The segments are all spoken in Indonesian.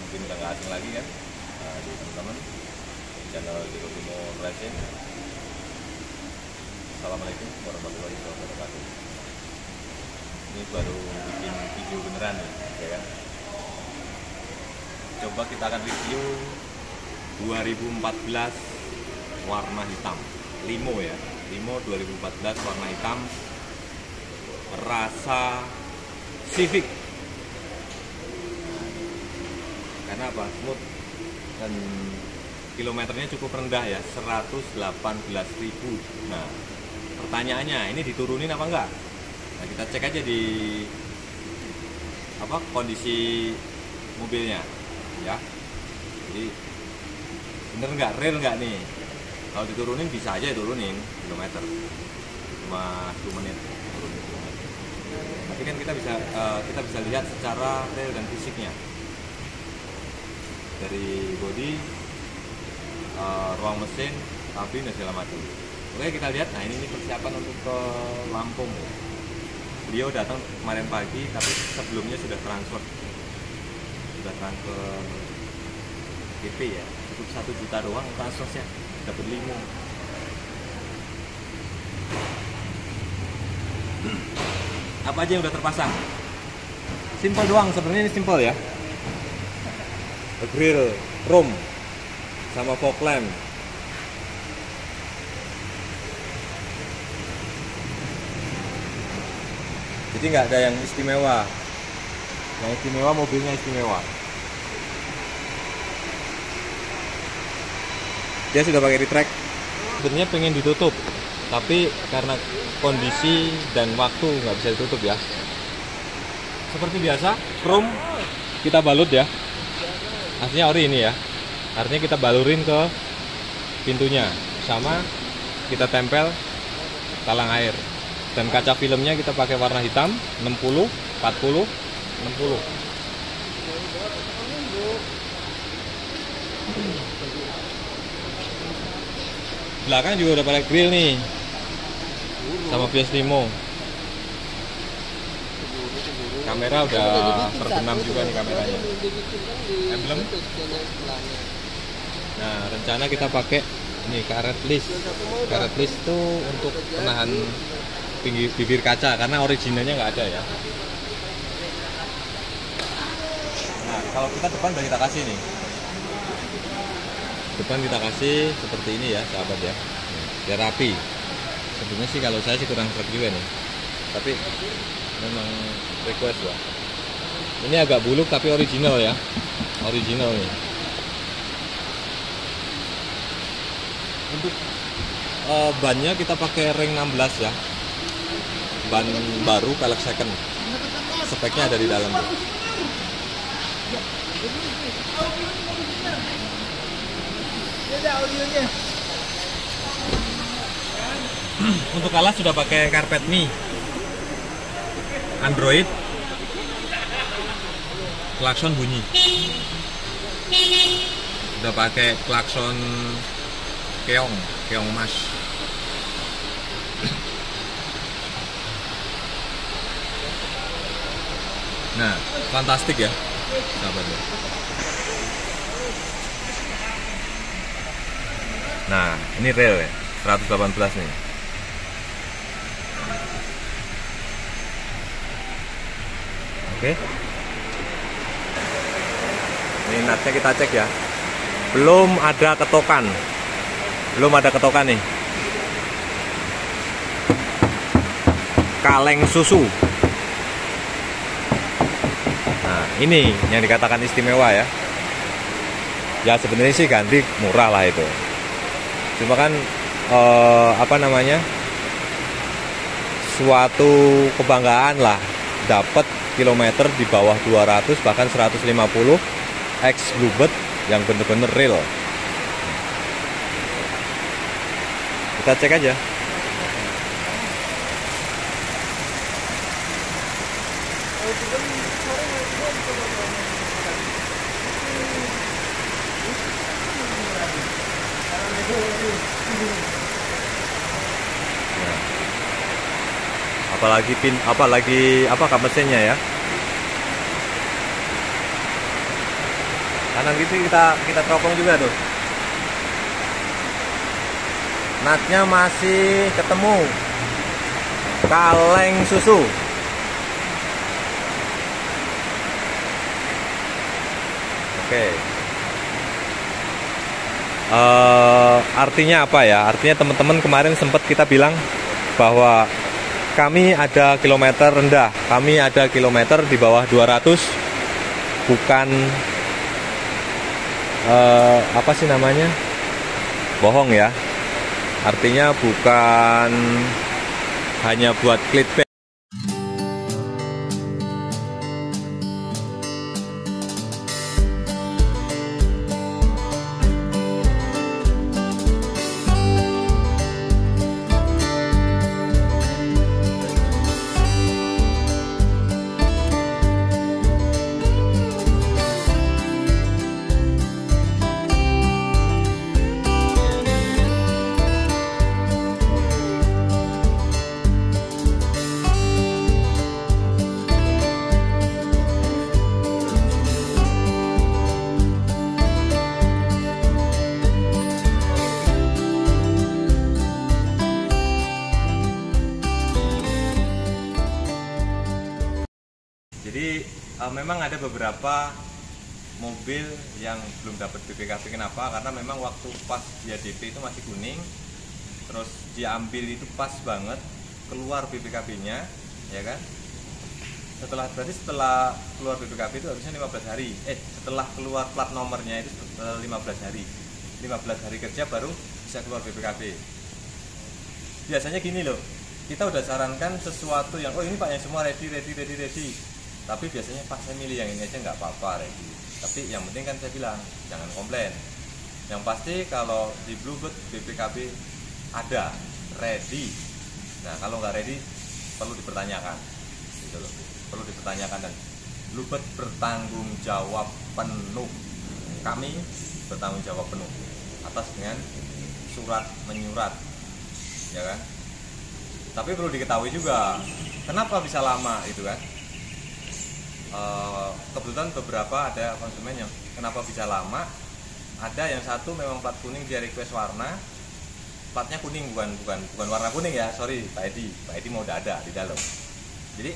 mungkin udah nggak asing lagi kan di teman-teman channel Jero Timur Racing. Assalamualaikum warahmatullahi wabarakatuh. Ini baru bikin video beneran nih, ya kan? Coba kita akan review 2014 warna hitam Limo ya, Limo 2014 warna hitam, rasa Civic. Karena apa? Smooth dan kilometernya cukup rendah ya, 118.000. Nah, pertanyaannya ini diturunin apa enggak? Nah, kita cek aja di kondisi mobilnya ya. Jadi bener nggak, real nggak nih? Kalau diturunin bisa aja turunin kilometer, cuma 2 menit turunin kilometer. Tapi kan kita bisa lihat secara real dan fisiknya dari bodi, ruang mesin, kabin dan segala macam. Oke, kita lihat. Nah, ini persiapan untuk ke Lampung. Beliau datang kemarin pagi, tapi sebelumnya sudah transfer GP ya, cukup 1 juta doang transfernya, dapat Limo. Apa aja yang udah terpasang? Simple doang sebenarnya, ini simple ya. Grill, chrome, sama fog lamp. Jadi nggak ada yang istimewa. Yang istimewa mobilnya istimewa. Dia sudah pakai retract. Sebenarnya pengen ditutup, tapi karena kondisi dan waktu nggak bisa ditutup ya. Seperti biasa, chrome kita balut ya. Aslinya ori ini ya. Artinya kita balurin ke pintunya, sama kita tempel talang air. Dan kaca filmnya kita pakai warna hitam 60, 40, 60. Belakang juga udah pakai grill nih, sama bias Limo. Kamera udah terbenam juga nih kameranya. Emblem. Nah, rencana kita pakai ini karet list. Karet list itu untuk penahan bibir kaca, karena originalnya nggak ada ya. Nah, kalau kita depan udah kita kasih nih. Depan kita kasih seperti ini ya, sahabat ya. Biar rapi. Sebenarnya sih kalau saya sih kurang serap juga nih. Tapi memang request ya. Ini agak buluk tapi original ya. Original nih. Untuk bannya kita pakai ring 16 ya. Ban baru pelek second. Speknya ada di dalam tuh. Untuk alas sudah pakai karpet mie Android. Klakson bunyi. Udah pakai klakson keong mas. Nah, fantastik ya sahabatnya. Nah, ini real ya, 118 nih. Oke. Ini natnya kita cek ya. Belum ada ketokan. Nih. Kaleng susu. Nah, ini yang dikatakan istimewa ya. Ya sebenarnya sih ganti murah lah itu. Cuma kan suatu kebanggaan lah dapat kilometer di bawah 200 bahkan 150 X Bluebird yang bener-bener real. Kita cek aja. Apalagi kap mesinnya ya. Kanan kiri kita teropong juga tuh. Natnya masih ketemu. Kaleng susu. Oke. Artinya apa ya? Artinya teman-teman kemarin sempat kita bilang bahwa kami ada kilometer rendah, kami ada kilometer di bawah 200, bukan apa sih namanya? Bohong ya. Artinya bukan hanya buat clickbait. Jadi memang ada beberapa mobil yang belum dapat BPKB. Kenapa? Karena memang waktu pas dia DP itu masih kuning, terus diambil itu pas banget keluar BPKB-nya, ya kan? Berarti setelah keluar BPKB itu harusnya 15 hari. Setelah keluar plat nomornya itu 15 hari. 15 hari kerja baru bisa keluar BPKB. Biasanya gini loh, kita udah sarankan sesuatu yang ini Pak yang semua ready. Tapi biasanya Pak saya milih yang ini aja nggak apa-apa ready. Tapi yang penting kan saya bilang jangan komplain. Yang pasti kalau di Bluebird BPKB ada ready. Nah kalau nggak ready perlu dipertanyakan, gitu loh. Perlu dipertanyakan dan Bluebird bertanggung jawab penuh. Kami bertanggung jawab penuh atas dengan surat menyurat, ya kan. Tapi perlu diketahui juga kenapa bisa lama itu kan. Kebetulan beberapa ada konsumen yang kenapa bisa lama. Ada yang satu memang plat kuning, dia request warna, platnya kuning bukan warna kuning ya, sorry Pak Edi mau udah ada di dalam. Jadi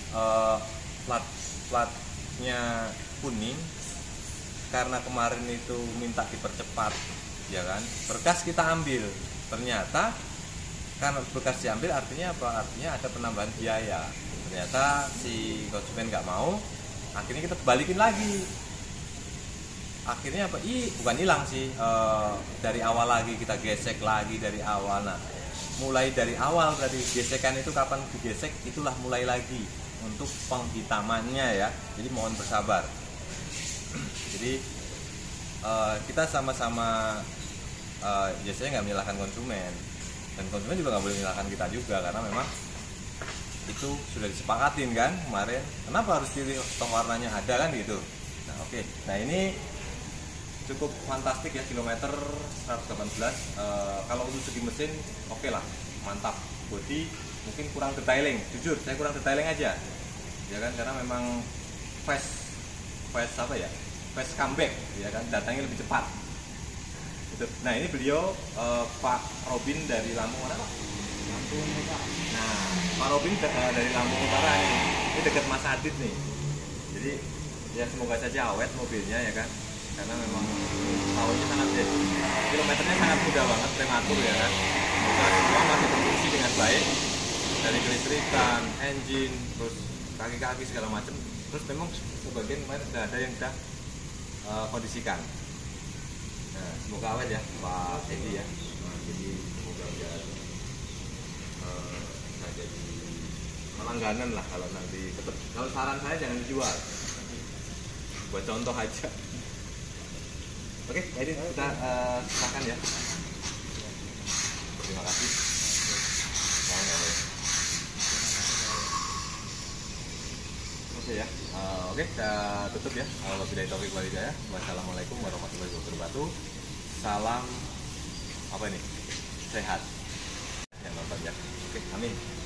platnya kuning karena kemarin itu minta dipercepat, ya kan. Berkas kita ambil, ternyata karena berkas diambil artinya apa? Artinya ada penambahan biaya. Ternyata si konsumen nggak mau, akhirnya kita balikin lagi. Akhirnya apa? Bukan hilang sih, dari awal lagi kita gesek lagi dari awal. Nah, mulai dari awal tadi gesekan itu kapan digesek, itulah mulai lagi untuk penghitamannya ya. Jadi mohon bersabar. Jadi kita sama-sama biasanya nggak menyalahkan konsumen, dan konsumen juga nggak boleh menyalahkan kita juga karena memang itu sudah disepakatin kan kemarin. Kenapa harus pilih toh warnanya ada kan gitu. Nah oke. Nah ini cukup fantastik ya, kilometer 118. Kalau untuk segi mesin oke lah, mantap. Bodi mungkin kurang detailing, jujur saya kurang detailing aja ya kan, karena memang fast apa ya, fast comeback ya kan, datangnya lebih cepat gitu. Nah ini beliau Pak Robin dari Lampung mana Pak? Lampung Utara. Nah Pak Robin dari Lampung Utara ini dekat Mas Adit nih. Jadi ya semoga saja awet mobilnya ya kan, karena memang tahunnya sangat kilometernya sangat muda banget, prematur ya kan. Semoga semua masih berfungsi dengan baik, dari kelistrikan, engine, terus kaki-kaki segala macam. Terus memang sebagian kemarin sudah ada yang kita kondisikan. Nah, semoga awet ya Pak Edi ya. Nah, jadi semoga biar nggak jadi melangganan lah kalau nanti. Kalau saran saya jangan dijual, buat contoh aja. Oke, jadi kita silakan ya. Terima kasih. Oke ya. Oke, kita tutup ya. Wabillahi taufiq wal hidayah. Wassalamualaikum warahmatullahi wabarakatuh. Salam apa ini? Sehat. Yang nonton ya. Oke, amin.